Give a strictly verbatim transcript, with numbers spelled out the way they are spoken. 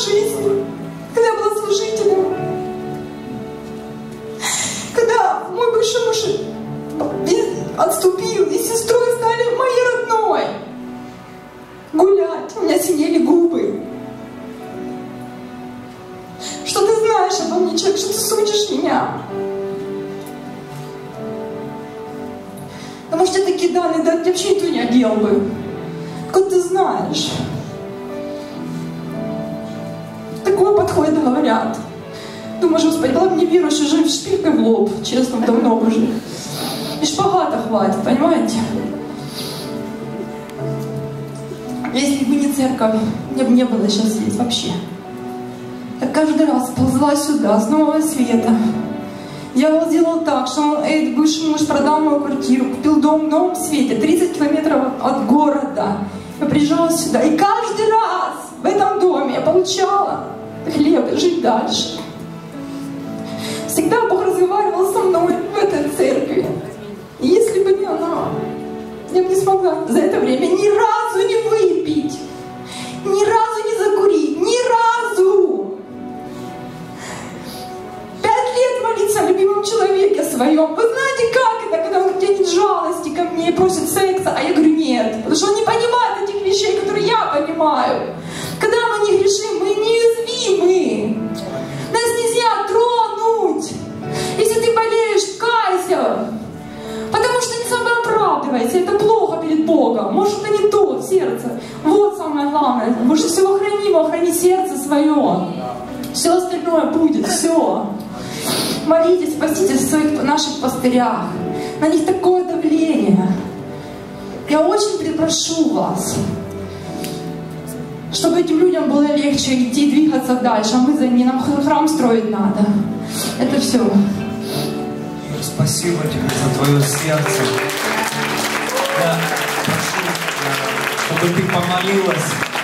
жизни, когда я была служителем. Когда мой бывший муж отступил, и сестрой стали моей родной. Гулять, у меня синели губы. Что ты знаешь обо мне, человек, что ты судишь меня? Да может, я такие данные, да я вообще никто не одел бы. Как ты знаешь? Такое подходит, говорят. Думаешь, Господи, была бы мне верующая, жив шпилькой в лоб, честно, давно уже. И шпагата хватит, понимаете? Если бы не церковь, мне бы не было сейчас здесь вообще. Я каждый раз ползла сюда, с нового света. Я его сделала так, что он, эй, бывший муж продал мою квартиру, купил дом в Новом Свете, тридцать километров от города. Я приезжала сюда, и каждый раз в этом доме я получала хлеб и жить дальше. Всегда Бог разговаривал со мной в этой церкви. И если бы не она, я бы не смогла за это время ни разу не выпить, ни разу не закурить, ни разу. Пять лет молиться о любимом человеке своем. Вы знаете, как это, когда он тянет жалости ко мне и просит секса, а я говорю нет, потому что он не понимает этих вещей, которые я понимаю. Когда мы не грешим, мы неуязвимы. Нас нельзя тронуть. Если ты болеешь, кайся. Потому что не самооправдывайся, это плохо перед Богом. Может, это не то, сердце. Вот самое главное. Может, всего хранимого, храни сердце свое. Все остальное будет, все. Молитесь, спаситесь в своих наших пастырях. На них такое давление. Я очень прошу вас, чтобы этим людям было легче идти, двигаться дальше, а мы за ними, нам храм строить надо. Это все. Спасибо тебе за твое сердце. Я прошу, чтобы ты помолилась